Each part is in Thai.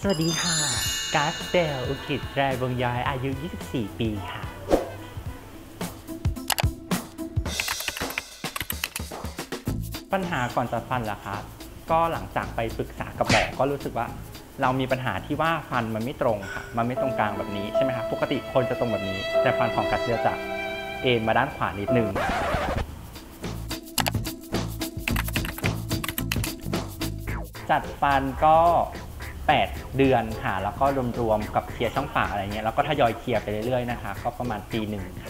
วัสดีค่ะกาสเตลอุกิจแรวงย้อยอายุ 24 ปีค่ะปัญหาก่อนจัดฟันเหรอคะก็หลังจากไปปรึกษากับหมอก็รู้สึกว่าเรามีปัญหาที่ว่าฟันมันไม่ตรงค่ะมันไม่ตรงกลางแบบนี้ใช่ไหมคะปกติคนจะตรงแบบนี้แต่ฟันของกัสเตลจะเอ็นมาด้านขวานิดนึงจัดฟันก็8 เดือนค่ะแล้วก็รวมๆกับเคลียร์ช่องปากอะไรเงี้ยแล้วก็ทยอยเคลียร์ไปเรื่อยๆนะคะก็ประมาณปีหนึ่งค่ะ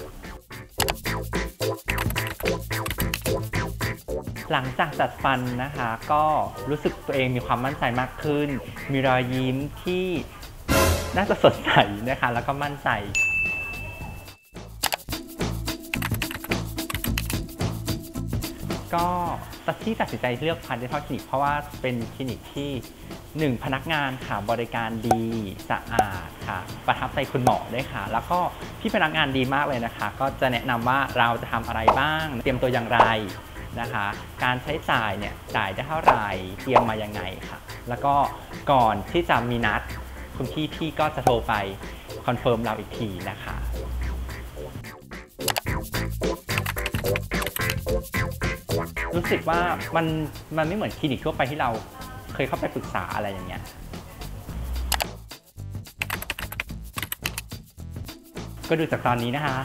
หลังจากจัดฟันนะคะก็รู้สึกตัวเองมีความมั่นใจมากขึ้นมีรอยยิ้มที่น่าจะสดใสนะคะแล้วก็มั่นใจก็ที่ตัดสินใจเลือกDental Clinicเพราะว่าเป็นคลินิกที่1พนักงานค่ะบริการดีสะอาดค่ะประทับใจคุณหมอด้วยค่ะแล้วก็พี่พนักงานดีมากเลยนะคะก็จะแนะนำว่าเราจะทำอะไรบ้างเตรียมตัวอย่างไรนะคะการใช้จ่ายเนี่ยจ่ายได้เท่าไหร่เตรียมมายังไงค่ะแล้วก็ก่อนที่จะมีนัดคุณพี่ก็จะโทรไปคอนเฟิร์มเราอีกทีนะคะรู้สึกว่ามันไม่เหมือนคลินิกทั่วไปที่เราเคยเข้าไปปรึกษาอะไรอย่างเงี้ยก็ดูจากตอนนี้นะคะ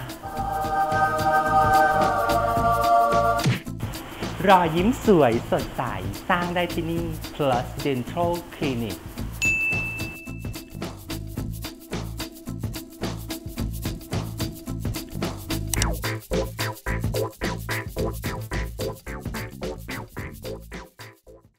รอยยิ้มสวยสดใสสร้างได้ที่นี่ Plus Dental Clinic